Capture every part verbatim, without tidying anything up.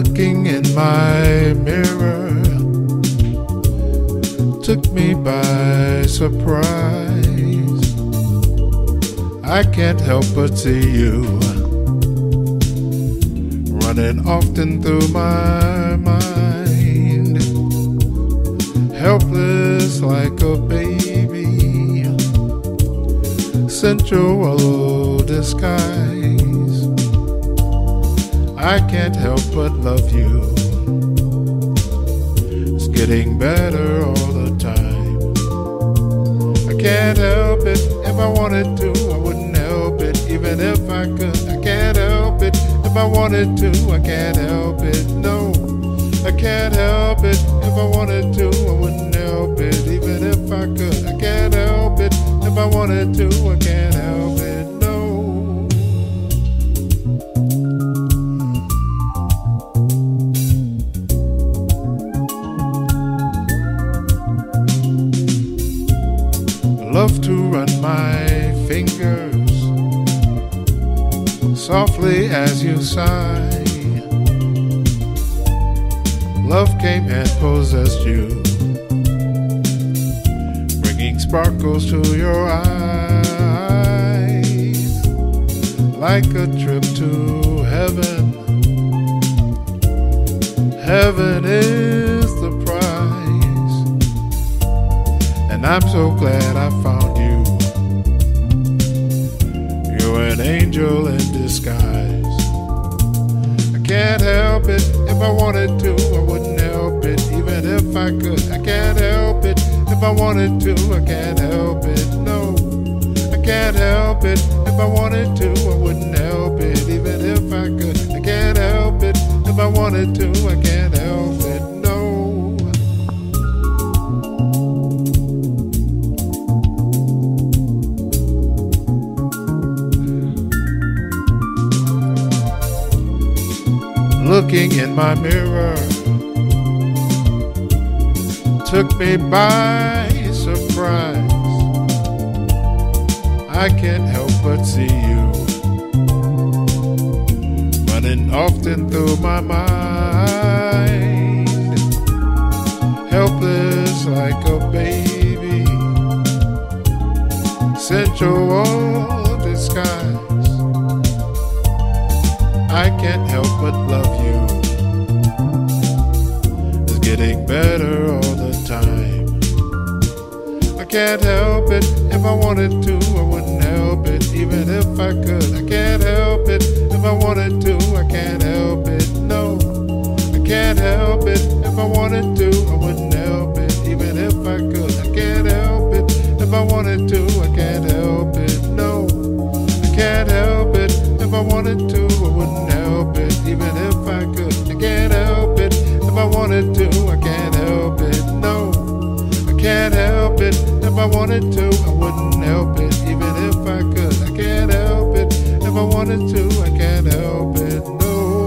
Looking in my mirror took me by surprise. I can't help but see you running often through my mind, helpless like a baby, sensual disguise. I can't help but love you. It's getting better all the time. I can't help it. If I wanted to, I wouldn't help it. Even if I could, I can't help it. If I wanted to, I can't help it. No, I can't help it. If I wanted to, I wouldn't help it. Even if I could, I can't help it. If I wanted to, I can't help it. No. Love to run my fingers softly as you sigh. Love came and possessed you, bringing sparkles to your eyes, like a trip to heaven. Heaven is the prize, and I'm so glad I found you. You're an angel in disguise. I can't help it. If I wanted to, I wouldn't help it. Even if I could, I can't help it. If I wanted to, I can't help it. No, I can't help it. If I wanted to, I wouldn't help it. Even if I could, I can't help it. If I wanted to, I can't help it. No. Looking in my mirror took me by surprise. I can't help but see you running often through my mind, helpless like a baby, sensual disguise. I can't help but love you. It's getting better all the time. I can't help it. If I wanted to, I wouldn't help it. Even if I could, I can't help it. If I wanted to, I can't help it. No, I can't help it. If I wanted to, I wouldn't help it. Even if I could, I can't help it. If I wanted to, I can't help it. No, I can't help it. If I wanted to, I wouldn't help it. Even if I could, I can't help it. If I wanted to, I can't help it. No, I can't help it. If I wanted to, I wouldn't help it. Even if I could, I can't help it. If I wanted to, I can't help it. No.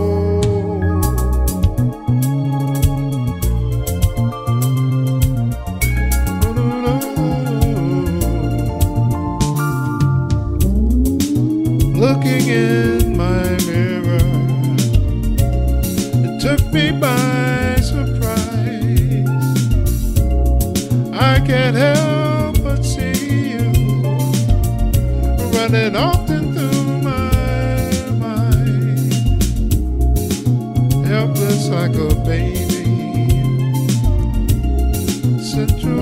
Looking in my mirror, it took me by surprise. I can't help but see you running often through my mind, helpless like a baby, central